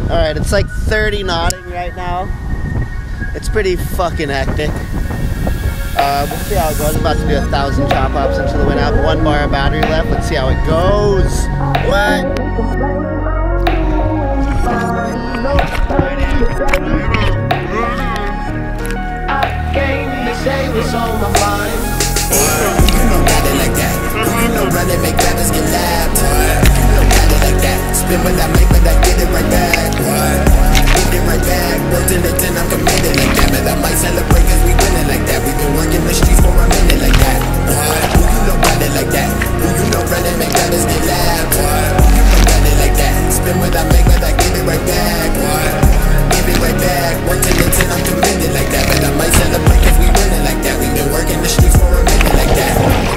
Alright, it's like 30 knotting right now. It's pretty fucking hectic. We'll see how it goes. I'm about to do 1,000 chop ups until the wind out. 1 bar of battery left. Let's see how it goes. What? I came to say what's on my mind. You know got it like that. You know run it, make rappers get loud. You know got it like that. Spin what I make, but I get it right back. Get it right back. Work till it's in, I'm committed like that. But I might celebrate cause we winning like that. We been working the streets for a minute like that. You know got it like that. You know run it, make rappers get loud. You know got it like that. Spin what I make, but I get it right back. Give it right back. Work till it's in, I'm committed like that. But I might celebrate cause we winning like that. We been working the streets for a minute like that.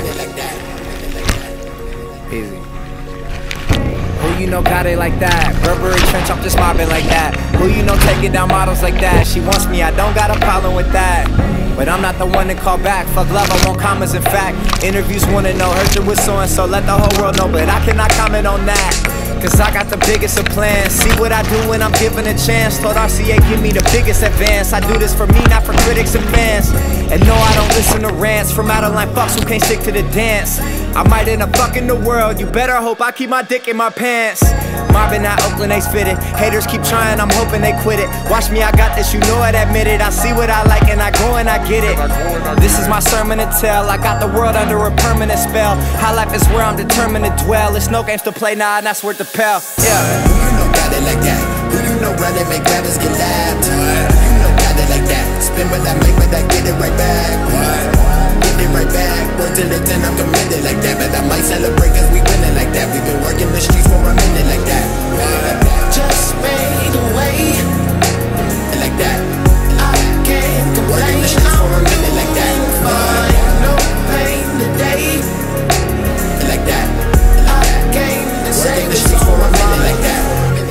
Easy. Who you know got it like that? Burberry trench, I'm just mobbing like that. Who you know taking down models like that? She wants me, I don't got a problem with that. But I'm not the one to call back. Fuck love, I want commas in fact. Interviews wanna know, heard you with so-and-so, let the whole world know. But I cannot comment on that, cause I got the biggest of plans. See what I do when I'm given a chance. Told RCA give me the biggest advance. I do this for me, not for critics and fans. And no, I don't listen to rants from out of line fucks who can't stick to the dance. I might end up fucking the world, you better hope I keep my dick in my pants. Mobbing out Oakland, they spit it. Haters keep trying, I'm hoping they quit it. Watch me, I got this, you know it, admit it. I see what I like and I go and I get it. This is my sermon to tell. I got the world under a permanent spell. High life is where I'm determined to dwell. It's no games to play, nah, and that's worth the pell. Yeah. You know got it like that. You know run it, make rappers get loud. You know got it like that. Spin what I make, but I get it right back. Get it right back. Work till it's in, I'm committed like that. But I might celebrate cause we winning like that. We been working the streets for a minute like that. Just fade away. Like that. I can't complain. Working the streets for a minute like that. No pain today. Like that. I came to say Working the what's streets for on a my minute like mind. that.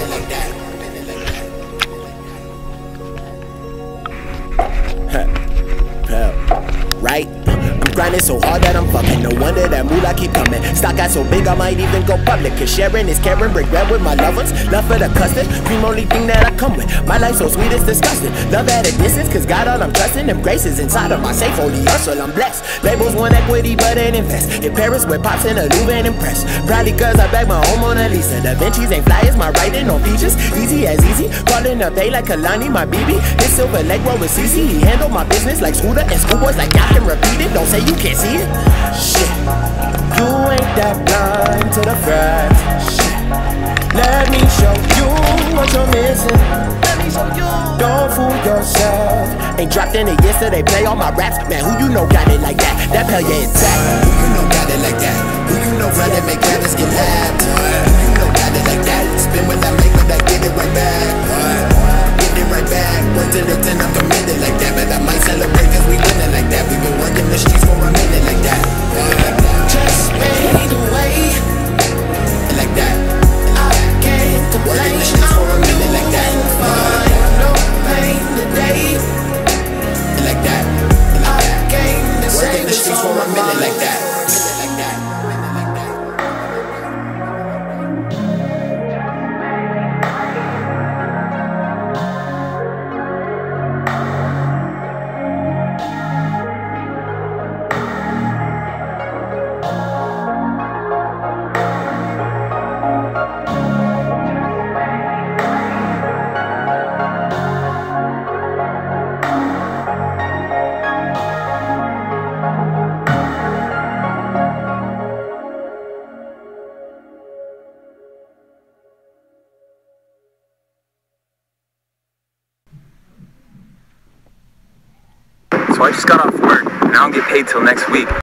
Right? I'm grinding so hard that I'm fucking. No wonder that moolah keep coming. Stock got so big I might even go public. Cause sharing is caring, break bread with my loved ones. Love for the custard, cream only thing that I come with. My life so sweet it's disgusting. Love at a distance cause God all I'm trusting. Them graces inside of my safe, only hustle I'm blessed. Labels want equity but ain't invest. In Paris with pops in a Louvre and impressed. Proudly cause I back my own Mona Lisa. Da Vinci's ain't flyers, my writing on features. Easy as easy, calling up they like Kalani, my BB. His silver leg roll with CC. He handle my business like Scooter and schoolboys like y'all can repeat it. Don't say you can't see it. Shit, you ain't that blind to the facts. Shit, let me show you what you're missing. Let me show you. Don't fool yourself. Ain't dropped in it yesterday. Play all my raps. Man, who you know got it like that? That pal yeah intact. Who you know got it like that? Who you know run it, make rappers get loud? Who you know got it like that? Spin what I make, but I get it right back. Get it right back. Work till it's in, I'm committed like that. But I might celebrate cause we winning like that. We been working the streets for a minute like that. Just fade away. Like that. I can't complain. Working the streets for a minute like that. No pain today. Like that. I came to say Working the what's streets for on a my minute mind. like that. Like that. So I just got off work, and I don't get paid till next week.